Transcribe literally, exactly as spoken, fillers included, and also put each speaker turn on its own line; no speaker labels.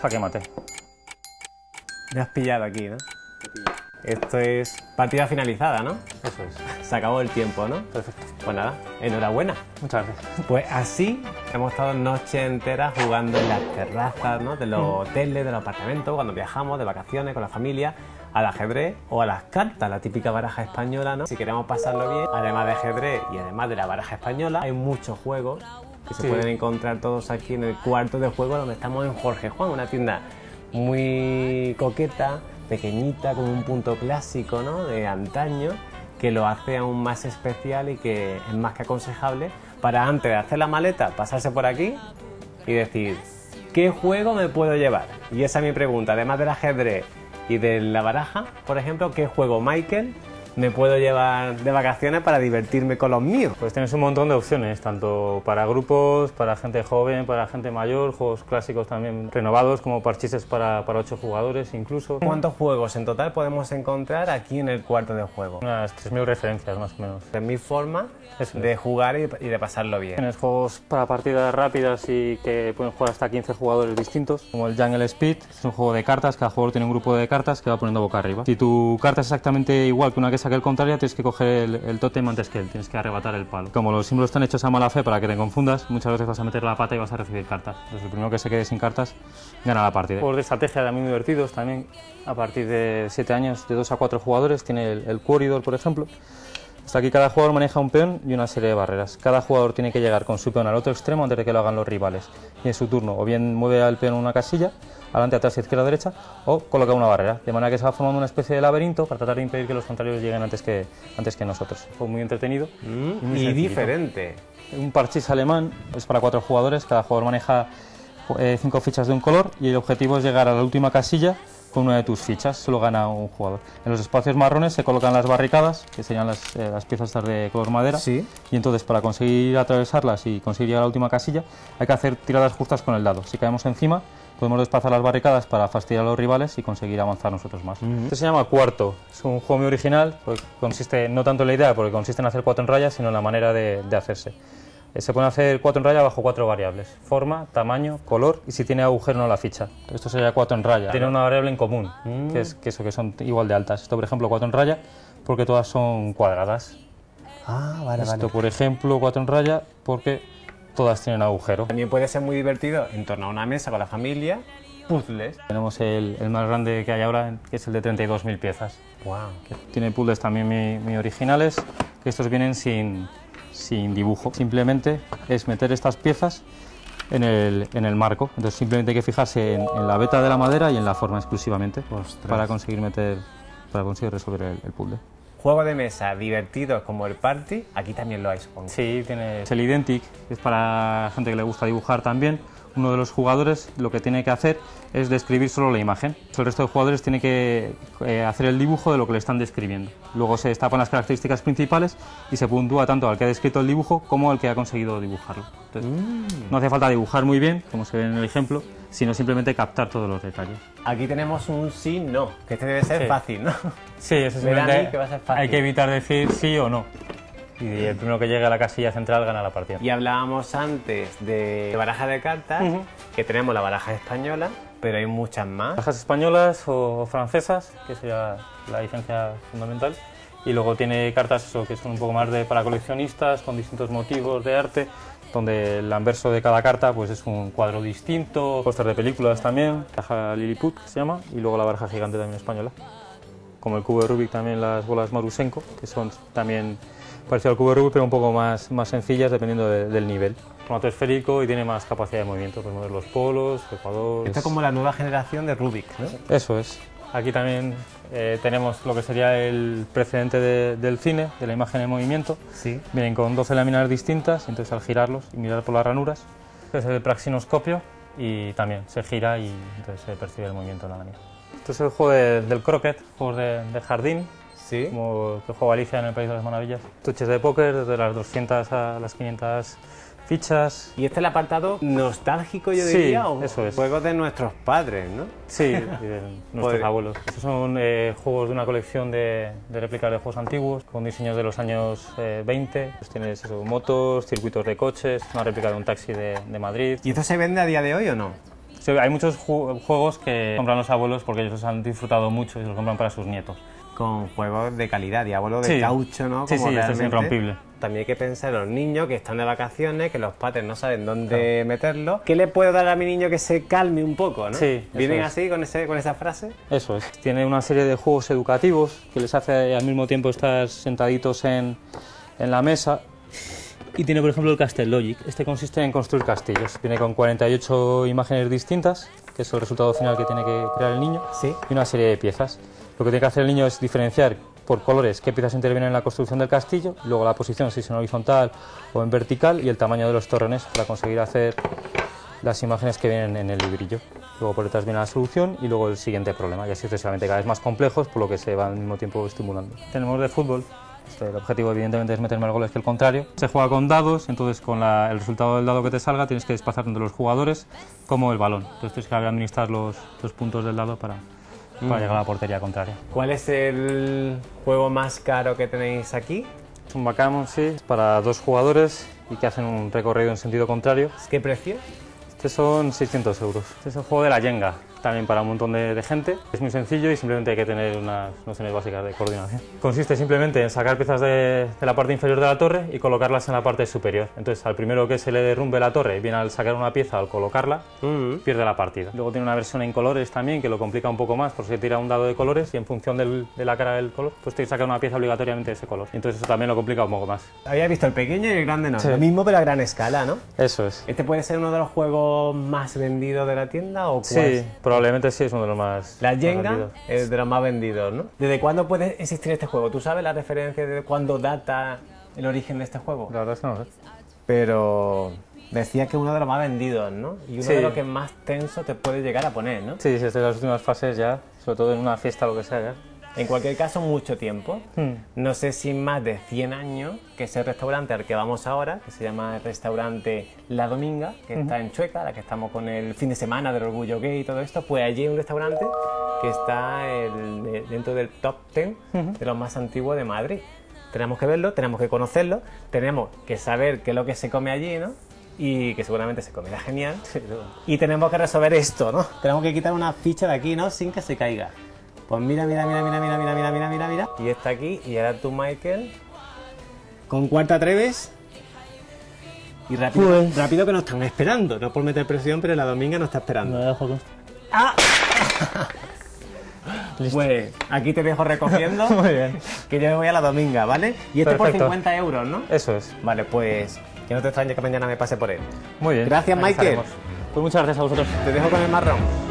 jaque mate.
Me has pillado aquí, ¿no? Esto es partida finalizada, ¿no?
Eso es.
Se acabó el tiempo, ¿no?
Perfecto.
Pues nada, enhorabuena.
Muchas gracias.
Pues así hemos estado noches enteras jugando en las terrazas, ¿no? De los hoteles, de los apartamentos, cuando viajamos de vacaciones con la familia, al ajedrez o a las cartas, la típica baraja española, ¿no? Si queremos pasarlo bien, además de ajedrez y además de la baraja española, hay muchos juegos que se
Sí.
pueden encontrar todos aquí en el cuarto de juego donde estamos en Jorge Juan, una tienda muy coqueta, pequeñita, con un punto clásico, ¿no? De antaño, que lo hace aún más especial y que es más que aconsejable para, antes de hacer la maleta, pasarse por aquí y decir, ¿qué juego me puedo llevar? Y esa es mi pregunta, además del ajedrez y de la baraja, por ejemplo, ¿qué juego, Michael, me puedo llevar de vacaciones para divertirme con los míos?
Pues tienes un montón de opciones, tanto para grupos, para gente joven, para gente mayor, juegos clásicos también renovados, como parchises para, para ocho jugadores incluso.
¿Cuántos juegos en total podemos encontrar aquí en el cuarto de juego?
Unas tres mil referencias más o menos.
Es mi forma
Eso es.
de jugar y y de pasarlo bien.
Tienes juegos para partidas rápidas y que pueden jugar hasta quince jugadores distintos, como el Jungle Speed, es un juego de cartas, cada jugador tiene un grupo de cartas que va poniendo boca arriba. Si tu carta es exactamente igual que una que saque el contrario, tienes que coger el, el tótem antes que él, tienes que arrebatar el palo. Como los símbolos están hechos a mala fe para que te confundas, muchas veces vas a meter la pata y vas a recibir cartas. Entonces el primero que se quede sin cartas gana la partida. Juegos de estrategia también muy divertidos, también a partir de siete años, de dos a cuatro jugadores, tiene el, el Quarrydoor, por ejemplo. Hasta aquí cada jugador maneja un peón y una serie de barreras. Cada jugador tiene que llegar con su peón al otro extremo antes de que lo hagan los rivales. Y en su turno o bien mueve al peón una casilla, adelante, atrás, izquierda, derecha, o coloca una barrera. De manera que se va formando una especie de laberinto para tratar de impedir que los contrarios lleguen antes que, antes que nosotros. Fue muy entretenido
Mm,
y muy
y
sencillito.
diferente.
Un parchís alemán es para cuatro jugadores, cada jugador maneja eh, cinco fichas de un color y el objetivo es llegar a la última casilla con una de tus fichas, solo gana un jugador. En los espacios marrones se colocan las barricadas, que serían las, eh, las piezas estas de color madera,
Sí.
y entonces para conseguir atravesarlas y conseguir llegar a la última casilla hay que hacer tiradas justas con el dado. Si caemos encima podemos desplazar las barricadas para fastidiar a los rivales y conseguir avanzar nosotros más.
Ujú.
Este se llama Cuarto, es un juego muy original, porque consiste no tanto en la idea, porque consiste en hacer cuatro en raya, sino en la manera de, de hacerse. Se pueden hacer cuatro en raya bajo cuatro variables: forma, tamaño, color y si tiene agujero o no la ficha. Esto sería cuatro en raya. Tiene una variable en común,
Mm.
que es que, eso, que son igual de altas. Esto, por ejemplo, cuatro en raya, porque todas son cuadradas.
Ah, vale,
Esto,
vale.
por ejemplo, cuatro en raya, porque todas tienen agujero.
También puede ser muy divertido en torno a una mesa con la familia, puzzles.
Tenemos el, el más grande que hay ahora, que es el de treinta y dos mil piezas.
Wow.
Que tiene puzzles también muy, muy originales, que estos vienen sin, sin dibujo. Simplemente es meter estas piezas en el, en el marco. Entonces simplemente hay que fijarse en, en la veta de la madera y en la forma exclusivamente para conseguir meter, para conseguir resolver el, el puzzle.
Juegos de mesa divertidos como el Party, aquí también lo hay, supongo.
Sí, tiene el Identic, que es para gente que le gusta dibujar también. Uno de los jugadores lo que tiene que hacer es describir solo la imagen. El resto de jugadores tiene que eh, hacer el dibujo de lo que le están describiendo. Luego se destapan las características principales y se puntúa tanto al que ha descrito el dibujo como al que ha conseguido dibujarlo. Entonces,
Mm.
no hace falta dibujar muy bien, como se ve en el ejemplo, sino simplemente captar todos los detalles.
Aquí tenemos un sí, no, que este debe ser
Sí.
fácil, ¿no?
Sí, eso
Me da a mí
simplemente
que va a ser fácil.
hay que evitar decir sí o no. Y el primero que llegue a la casilla central gana la partida.
Y hablábamos antes de baraja de cartas,
Ujú.
que tenemos la baraja española, pero hay muchas más.
Barajas españolas o francesas, que sería la diferencia fundamental. Y luego tiene cartas eso, que son un poco más de, para coleccionistas, con distintos motivos de arte, donde el anverso de cada carta pues, es un cuadro distinto, póster de películas también, baraja Lilliput, que se llama, y luego la baraja gigante también española. Como el cubo de Rubik, también las bolas Marusenko, que son también parecido al cubo de Rubik, pero un poco más, más sencillas dependiendo de, del nivel. Formato esférico y tiene más capacidad de movimiento, pues mover los polos, el ecuador.
Esto es como la nueva generación de Rubik, ¿no?
Eso es. Aquí también eh, tenemos lo que sería el precedente de, del cine, de la imagen en movimiento.
Sí.
Vienen con doce láminas distintas, entonces al girarlos y mirar por las ranuras, este es el praxinoscopio y también se gira y entonces se percibe el movimiento de la lámina. Este es el juego de, del croquet, juegos de, de jardín,
Sí.
como que juega Alicia en el País de las Maravillas. Estuches de póker, desde las doscientas a las quinientas fichas.
¿Y este es el apartado nostálgico, yo
Sí,
diría? ¿O
eso es.
juegos de nuestros padres, ¿no?
Sí, y de nuestros
Joder.
abuelos. Estos son eh, juegos de una colección de, de réplicas de juegos antiguos, con diseños de los años eh, veinte. Pues tienes eso, motos, circuitos de coches, una réplica de un taxi de, de Madrid.
¿Y esto se vende a día de hoy o no?
Sí, hay muchos ju juegos que compran los abuelos porque ellos los han disfrutado mucho y los compran para sus nietos.
Con juegos de calidad, Diablo de
Sí.
caucho, ¿no?
Sí,
Como
sí, esto es
realmente.
irrompible.
También hay que pensar en los niños que están de vacaciones, que los padres no saben dónde meterlos. ¿Qué le puedo dar a mi niño que se calme un poco, no?
Sí, eso
¿Vienen
es.
así con, ese, con esa frase?
Eso es. Tiene una serie de juegos educativos que les hace al mismo tiempo estar sentaditos en, en la mesa. Y tiene, por ejemplo, el Castle Logic. Este consiste en construir castillos. Viene con cuarenta y ocho imágenes distintas, que es el resultado final que tiene que crear el niño,
Sí.
y una serie de piezas. Lo que tiene que hacer el niño es diferenciar por colores qué piezas intervienen en la construcción del castillo, luego la posición, si es en horizontal o en vertical, y el tamaño de los torrenes para conseguir hacer las imágenes que vienen en el librillo. Luego por detrás viene la solución y luego el siguiente problema, y así sucesivamente, cada vez más complejos, por lo que se va al mismo tiempo estimulando. Tenemos de fútbol. El objetivo evidentemente es meter más goles que el contrario. Se juega con dados, entonces con la, el resultado del dado que te salga tienes que desplazar tanto los jugadores como el balón. Entonces tienes que administrar los, los puntos del dado para, para
Mm.
llegar a la portería contraria.
¿Cuál es el juego más caro que tenéis aquí?
Es un backgammon, sí, es para dos jugadores y que hacen un recorrido en sentido contrario.
¿Qué precio?
Este son seiscientos euros. Este es el juego de la Jenga, también para un montón de, de gente. Es muy sencillo y simplemente hay que tener unas nociones básicas de coordinación. Consiste simplemente en sacar piezas de, de la parte inferior de la torre y colocarlas en la parte superior. Entonces, al primero que se le derrumbe la torre, bien al sacar una pieza, al colocarla,
Mm.
pierde la partida. Luego tiene una versión en colores también que lo complica un poco más, porque se tira un dado de colores y en función del, de la cara del color, pues tienes que sacar una pieza obligatoriamente de ese color. Y entonces eso también lo complica un poco más.
Había visto el pequeño y el grande no.
Sí.
Lo mismo pero a gran escala, ¿no?
Eso es.
¿Este puede ser uno de los juegos más vendidos de la tienda o cuál?
Sí, probablemente sí es uno de los más.
La
más
Jenga
vendidos.
es de los más vendidos, ¿no? ¿Desde cuándo puede existir este juego? ¿Tú sabes la referencia de cuándo data el origen de este juego?
La verdad es que no lo sé.
Pero decías que es uno de los más vendidos, ¿no? Y uno
Sí.
de los que más tenso te puede llegar a poner, ¿no?
Sí, sí, es de las últimas fases ya, sobre todo en una fiesta o lo que sea ya.
En cualquier caso, mucho tiempo.
Hmm.
No sé si más de cien años, que es el restaurante al que vamos ahora, que se llama el restaurante La Dominga, que está en Chueca, la que estamos con el fin de semana del orgullo gay y todo esto, pues allí hay un restaurante que está el- de- dentro del top diez de los más antiguos de Madrid. Tenemos que verlo, tenemos que conocerlo, tenemos que saber qué es lo que se come allí, ¿no? Y que seguramente se comerá genial. Y tenemos que resolver esto, ¿no? Tenemos que quitar una ficha de aquí, ¿no? Sin que se caiga. Pues mira, mira, mira, mira, mira, mira, mira, mira, mira, mira. Y está aquí, y ahora tú, Michael. ¿Con cuál te atreves? Y rápido,
Pues-
rápido que nos están esperando. No por meter presión, pero la Dominga nos está esperando.
Me dejo con...
¡Ah!
Listo.
Pues aquí te dejo recogiendo.
Muy bien.
Que yo me voy a la Dominga, ¿vale? Y este por
Perfecto.
cincuenta euros, ¿no?
Eso es.
Vale, pues que no te extrañe que mañana me pase por él.
Muy bien.
Gracias,
Ahí
Michael.
estaremos. Pues muchas gracias a vosotros.
Te dejo con el marrón.